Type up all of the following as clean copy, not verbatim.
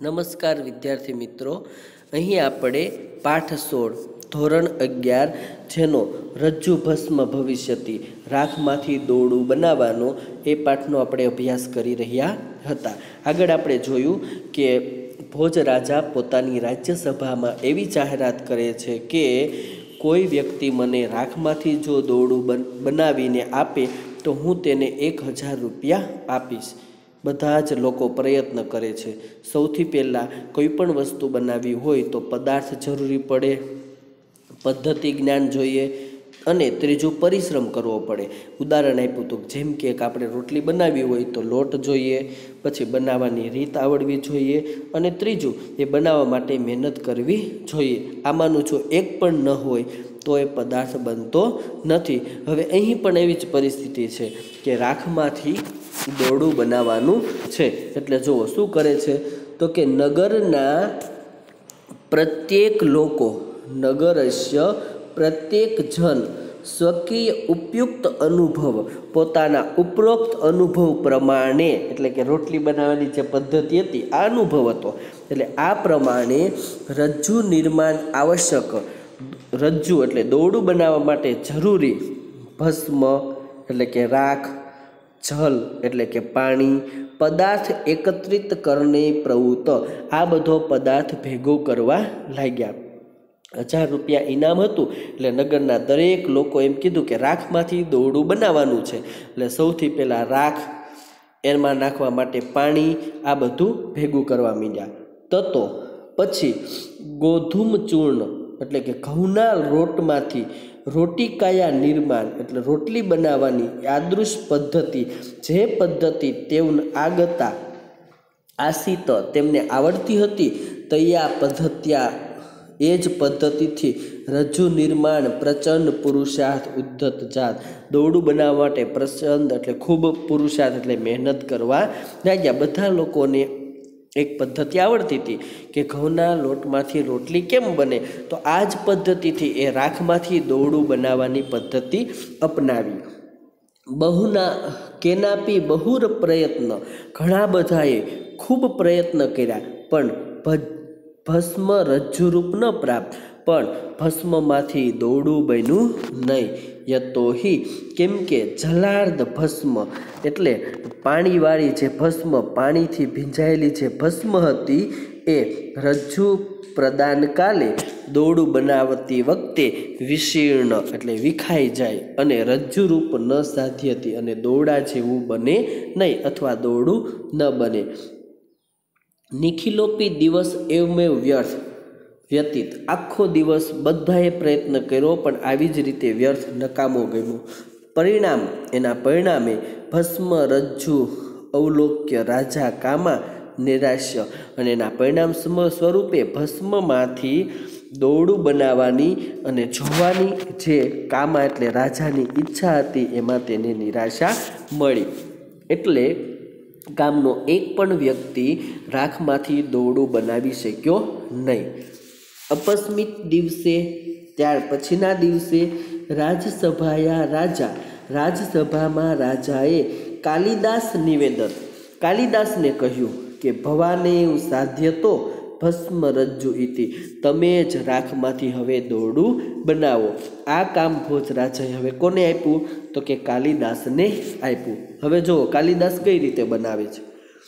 નમસ્કાર વિદ્યાર્થી મિત્રો, અહીં આપણે પાઠ 16 ધોરણ 11 જેનો રજ્જુ ભસ્મ ભવિષ્યતિ રાખમાંથી દોરડું બનાવવાનો એ પાઠનો આપણે અભ્યાસ કરી રહ્યા હતા. આગળ આપણે જોયું કે ભોજ રાજા પોતાની રાજ્યસભામાં એવી જાહેરાત કરે છે કે કોઈ વ્યક્તિ મને રાખમાંથી જો દોરડું બનાવીને આપે તો હું તેને 1000 રૂપિયા આપીશ. બધા જ લોકો પ્રયત્ન કરે છે. સૌથી પહેલાં કોઈ પણ વસ્તુ બનાવવી હોય તો પદાર્થ જરૂરી પડે, પદ્ધતિ જ્ઞાન જોઈએ અને ત્રીજું પરિશ્રમ કરવો પડે. ઉદાહરણ આપ્યું હતું, જેમ કે આપણે રોટલી બનાવવી હોય તો લોટ જોઈએ, પછી બનાવવાની રીત આવડવી જોઈએ અને ત્રીજું એ બનાવવા માટે મહેનત કરવી જોઈએ. આમાંનું જો એક પણ ન હોય તો એ પદાર્થ બનતો નથી. હવે અહીં પણ એવી જ પરિસ્થિતિ છે કે રાખમાંથી દોરડું બનાવવાનું છે. એટલે જુઓ શું કરે છે તો કે નગરના પ્રત્યેક લોકો, નગરસ્ય પ્રત્યેક જન સ્વકીય ઉપયુક્ત અનુભવ, પોતાના ઉપરોક્ત અનુભવ પ્રમાણે, એટલે કે રોટલી બનાવવાની જે પદ્ધતિ હતી આ અનુભવ હતો, એટલે આ પ્રમાણે રજ્જુ નિર્માણ આવશ્યક, રજ્જુ એટલે દોરડું બનાવવા માટે જરૂરી ભસ્મ એટલે કે રાખ, જલ એટલે કે પાણી, પદાર્થ એકત્રિત કરને પ્રવૃત્ત, આ બધો પદાર્થ ભેગો કરવા લાગ્યા. 1000 રૂપિયા ઇનામ હતું એટલે નગરના દરેક લોકો એમ કીધું કે રાખમાંથી દોરડું બનાવવાનું છે. એટલે સૌથી પહેલાં રાખ, એમાં નાખવા માટે પાણી, આ બધું ભેગું કરવા માંડ્યા. તતો પછી ગોધૂમ ચૂર્ણ એટલે કે ઘઉંના લોટમાંથી રોટિકાયા નિર્માણ એટલે રોટલી બનાવવાની યાદૃશ પદ્ધતિ, જે પદ્ધતિ તેમને આગતા આસિત તેમને આવડતી હતી, તૈયા પદ્ધત્યા એ જ પદ્ધતિથી રજ્જુ નિર્માણ પ્રચંડ પુરુષાર્થ ઉદ્ધત જાત, દોરડું બનાવવા માટે પ્રચંડ એટલે ખૂબ પુરુષાર્થ એટલે મહેનત કરવા લાગ્યા. બધા લોકોને એક પદ્ધતિ આવડતી હતી કે ઘઉંના લોટમાંથી રોટલી કેમ બને, તો આ જ પદ્ધતિથી એ રાખમાંથી દોરડું બનાવવાની પદ્ધતિ અપનાવી. બહુના કેનાપી બહુર પ્રયત્ન, ઘણા બધાએ ખૂબ પ્રયત્ન કર્યા પણ ભસ્મ રજ્જુરૂપ ન પ્રાપ્ત, પણ ભસ્મમાંથી દોરડું બન્યું નહીં. યતોહિ કેમ કે જલાર્ધ ભસ્મ એટલે પાણીવાળી જે ભસ્મ, પાણીથી ભીંજાયેલી જે ભસ્મ હતી એ રજ્જુ પ્રદાન કાલે દોરડું બનાવતી વખતે વિશીર્ણ એટલે વિખાઈ જાય અને રજ્જુરૂપ ન સાધ્યતી અને દોરડા જેવું બને નહીં અથવા દોરડું ન બને. નિખિલોપી દિવસ એવમેવ વ્યર્થ વ્યતીત, આખો દિવસ બધાએ પ્રયત્ન કર્યો પણ આવી જ રીતે વ્યર્થ નકામો ગયો. પરિણામ, એના પરિણામે ભસ્મ રજ્જુ અવલોક્ય રાજા કામા નિરાશ્ય, અને એના પરિણામ સ્વરૂપે ભસ્મમાંથી દોરડું બનાવવાની અને જોવાની જે કામા એટલે રાજાની ઈચ્છા હતી એમાં તેને નિરાશા મળી. એટલે ગામનો એક પણ વ્યક્તિ રાખમાંથી દોરડું બનાવી શક્યો નહીં. અપસ્મિત દિવસે, ત્યાર પછીના દિવસે રાજસભાયા રાજા, રાજસભામાં રાજાએ કાલિદાસ નિવેદન, કાલિદાસને કહ્યું કે ભવાને સાધ્ય તો ભસ્મ રજ્જુ ઇતિ, તમે જ રાખમાંથી હવે દોરડું બનાવો. આ કામ ભોજ રાજાએ હવે કોને આપ્યું તો કે કાલિદાસને આપ્યું. હવે જુઓ કાલિદાસ કઈ રીતે બનાવે છે.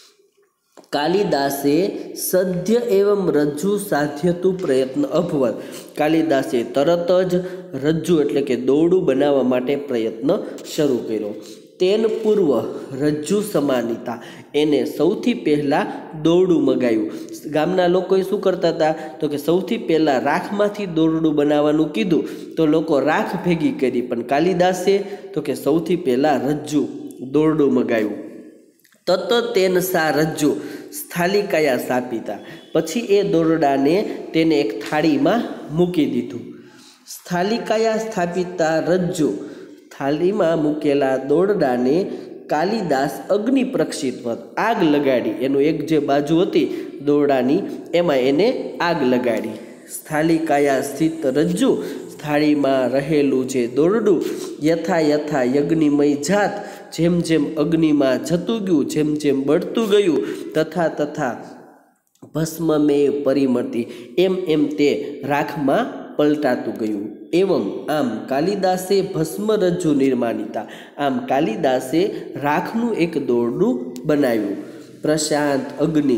કાલિદાસે સદ્ય એવમ રજ્જુ સાધ્યતું પ્રયત્ન અભવત, કાલિદાસે તરત જ રજ્જુ એટલે કે દોરડું બનાવવા માટે પ્રયત્ન શરૂ કર્યો. તેન પૂર્વ રજ્જુ સમાનિતા, એને સૌથી પહેલાં દોરડું મગાવ્યું. ગામના લોકોએ શું કરતા હતા તો કે સૌથી પહેલાં રાખમાંથી દોરડું બનાવવાનું કીધું તો લોકો રાખ ભેગી કરી, પણ કાલિદાસે તો કે સૌથી પહેલાં રજ્જુ દોરડું મગાવ્યું. તત તેન સા રજ્જુ સ્થાલિકાયા સ્થાપિતા, પછી એ દોરડાને તેને એક થાળીમાં મૂકી દીધું. સ્થાલિકાયા સ્થાપિતા રજ્જુ, થાળીમાં મૂકેલા દોરડાને કાલિદાસ અગ્નિ પ્રક્ષિતવત, આગ લગાડી, એનું એક જે બાજુ હતી દોરડાની એમાં એને આગ લગાડી. સ્થાલિકાયા સ્થિત રજ્જુ, થાળીમાં રહેલું જે દોરડું, યથા યથા યજ્ઞિમય જાત, જેમ જેમ અગ્નિમાં જતું ગયું, જેમ જેમ બળતું ગયું, તથા તથા ભસ્મમેવ પરિમતિ, એમ એમ તે રાખમાં પલટાતું ગયું. એવમ આમ કાલિદાસે ભસ્મ રજ્જુ નિર્માણિતા, આમ કાલિદાસે રાખનું એક દોરડું બનાવ્યું. પ્રશાંત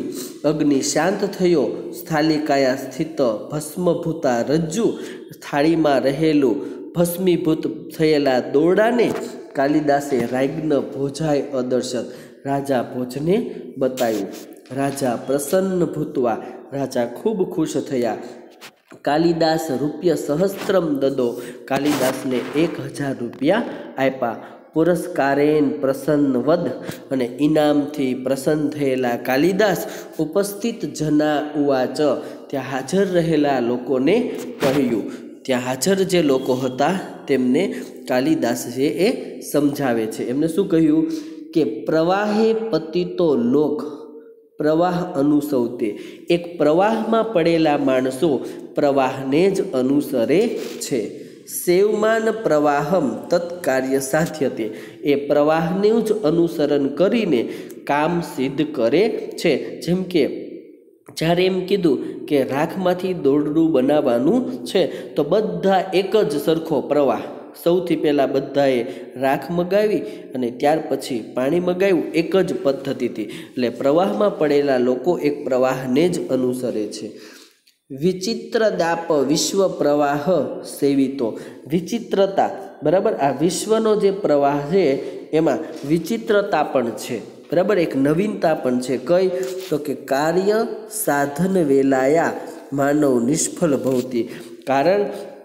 અગ્નિ શાંત થયો. સ્થાલિકાયા સ્થિત ભસ્મભૂતા રજ્જુ, થાળીમાં રહેલું ભસ્મીભૂત થયેલા દોરડાને કાલિદાસે રાજ્ઞ ભોજાય અદર્શત, રાજા ભોજને બતાવ્યું. રાજા પ્રસન્ન ભૂતવા, રાજા ખૂબ ખુશ થયા. કાલિદાસ રૂપિય સહસ્ત્રમ દદો, કાલિદાસને 1000 રૂપિયા આપ્યા. પુરસ્કારેન પ્રસન્ન વદ, અને ઇનામથી પ્રસન્ન થયેલા કાલિદાસ ઉપસ્થિત જના ઉવાચ, ત્યાં હાજર રહેલા લોકોને કહ્યું. ત્યાં હાજર જે લોકો હતા તેમને કાલિદાસ છે એ સમજાવે છે. એમને શું કહ્યું કે પ્રવાહે પતિતો લોક પ્રવાહ અનુસવતે, એક પ્રવાહમાં પડેલા માણસો પ્રવાહને જ અનુસરે છે. સેવમાન પ્રવાહમ તત્કાર્ય સાધ્યતે, એ પ્રવાહનું જ અનુસરણ કરીને કામ સિદ્ધ કરે છે. જેમ કે જ્યારે એમ કીધું કે રાખમાંથી દોરડું બનાવવાનું છે તો બધા એક જ સરખો પ્રવાહ, સૌથી પહેલાં બધાએ રાખ મગાવી અને ત્યાર પછી પાણી મગાવ્યું, એક જ પદ્ધતિથી. એટલે પ્રવાહમાં પડેલા લોકો એક પ્રવાહને જ અનુસરે છે. વિચિત્ર દાપ વિશ્વ પ્રવાહ સેવિતો, વિચિત્રતા, બરાબર, આ વિશ્વનો જે પ્રવાહ છે એમાં વિચિત્રતા પણ છે, બરાબર, એક નવીનતા પણ છે. કઈ? તો કે કાર્ય સાધન વેલાયા માનવ નિષ્ફળ ભવતી, કારણ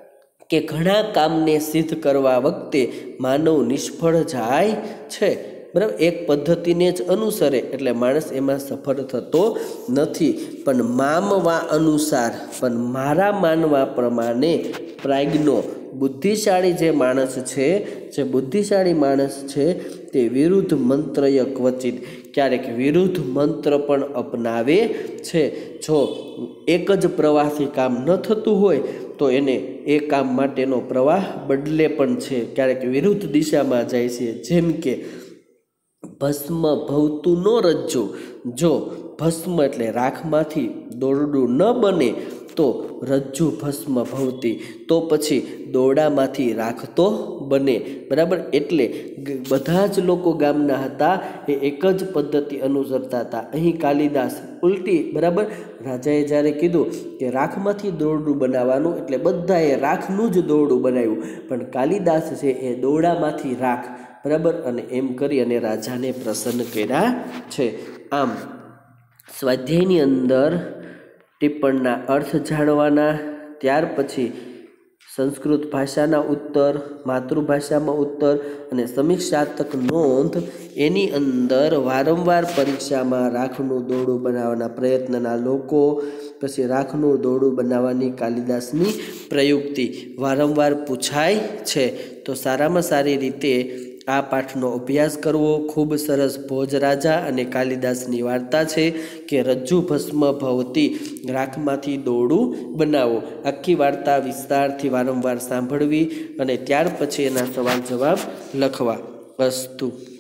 કે ઘણા કામને સિદ્ધ કરવા વખતે માનવ નિષ્ફળ જાય છે. બરાબર, એક પદ્ધતિને જ અનુસરે એટલે માણસ એમાં સફળ થતો નથી. પણ મામવા અનુસાર, પણ મારા માનવા પ્રમાણે પ્રાજ્ઞો, બુદ્ધિશાળી જે માણસ છે, જે બુદ્ધિશાળી માણસ છે તે વિરુદ્ધ મંત્રય ક્વચિત, ક્યારેક વિરુદ્ધ મંત્ર પણ અપનાવે છે. જો એક જ પ્રવાહથી કામ ન થતું હોય તો એને એ કામ માટેનો પ્રવાહ બદલે પણ છે, ક્યારેક વિરુદ્ધ દિશામાં જાય છે. જેમ કે ભસ્મ ભવતું નો રજ્જુ, જો ભસ્મ એટલે રાખમાંથી દોરડું ન બને તો રજ્જુ ભસ્મ ભવતી, તો પછી દોરડામાંથી રાખ તો બને. બરાબર, એટલે બધા જ લોકો ગામના હતા એ એક જ પદ્ધતિ અનુસરતા હતા. અહીં કાલિદાસ ઉલટી, બરાબર, રાજાએ જ્યારે કીધું કે રાખમાંથી દોરડું બનાવવાનું એટલે બધાએ રાખનું જ દોરડું બનાવ્યું, પણ કાલિદાસ છે એ દોરડામાંથી રાખ, બરાબર, અને એમ કરી અને રાજાને પ્રસન્ન કર્યા છે. આમ સ્વાધ્યાયની અંદર ટિપ્પણના અર્થ જાણવાના, ત્યાર પછી સંસ્કૃત ભાષાના ઉત્તર, માતૃભાષામાં ઉત્તર અને સમીક્ષાત્મક નોંધ. એની અંદર વારંવાર પરીક્ષામાં રાખનું દોરડું બનાવવાના પ્રયત્નના લોકો, પછી રાખનું દોરડું બનાવવાની કાલિદાસની પ્રયુક્તિ વારંવાર પૂછાય છે. તો સારામાં સારી રીતે આ પાઠનો અભ્યાસ કરવો. ખૂબ સરસ ભોજરાજા અને કાલિદાસની વાર્તા છે કે રજ્જુ ભસ્મ ભવતી, રાખમાંથી દોરડું બનાવો. આખી વાર્તા વિસ્તારથી વારંવાર સાંભળવી અને ત્યાર પછી એના સવાલ જવાબ લખવા. અસ્તુ.